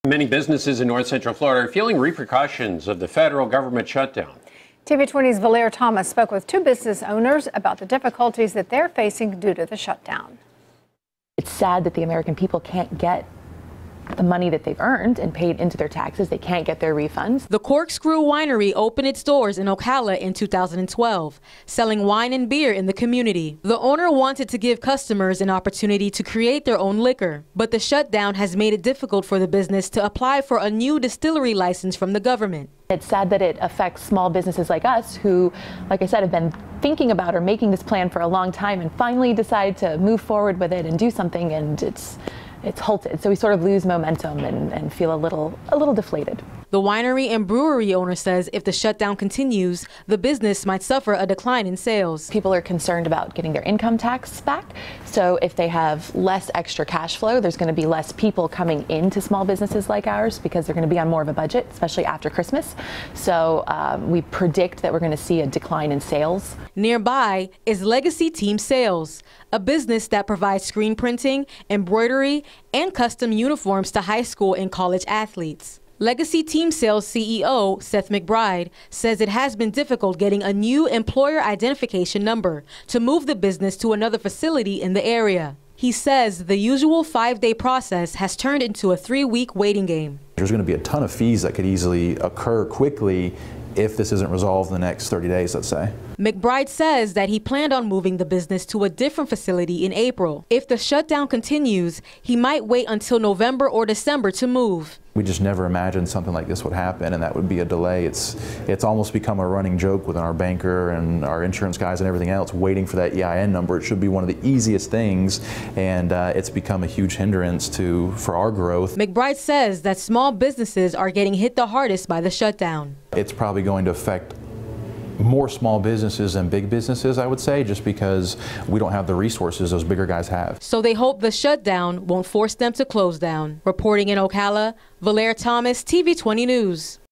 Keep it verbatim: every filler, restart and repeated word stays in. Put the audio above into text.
Many businesses in north central Florida are feeling repercussions of the federal government shutdown. T V twenty's Valere Thomas spoke with two business owners about the difficulties that they're facing due to the shutdown. It's sad that the American people can't get the money that they've earned and paid into their taxes. They can't get their refunds. The Corkscrew Winery opened its doors in Ocala in two thousand twelve, selling wine and beer in the community. The owner wanted to give customers an opportunity to create their own liquor, but the shutdown has made it difficult for the business to apply for a new distillery license from the government. It's sad that it affects small businesses like us who, like I said, have been thinking about or making this plan for a long time and finally decide to move forward with it and do something, and it's it's halted. So we sort of lose momentum and, and feel a little a little deflated. The winery and brewery owner says if the shutdown continues, the business might suffer a decline in sales. People are concerned about getting their income tax back. So if they have less extra cash flow, there's going to be less people coming into small businesses like ours because they're going to be on more of a budget, especially after Christmas. So um, we predict that we're going to see a decline in sales. Nearby is Legacy Team Sales, a business that provides screen printing, embroidery, and custom uniforms to high school and college athletes. Legacy Team Sales C E O Seth McBride says it has been difficult getting a new employer identification number to move the business to another facility in the area. He says the usual five-day process has turned into a three-week waiting game. There's going to be a ton of fees that could easily occur quickly if this isn't resolved in the next thirty days, let's say. McBride says that he planned on moving the business to a different facility in April. If the shutdown continues, he might wait until November or December to move. We just never imagined something like this would happen, and that would be a delay. It's it's almost become a running joke within our banker and our insurance guys and everything else, waiting for that E I N number. It should be one of the easiest things, and uh, it's become a huge hindrance to for our growth. McBride says that small businesses are getting hit the hardest by the shutdown. It's probably going to affect more small businesses than big businesses, I would say, just because we don't have the resources those bigger guys have. So they hope the shutdown won't force them to close down. Reporting in Ocala, Valere Thomas, T V twenty News.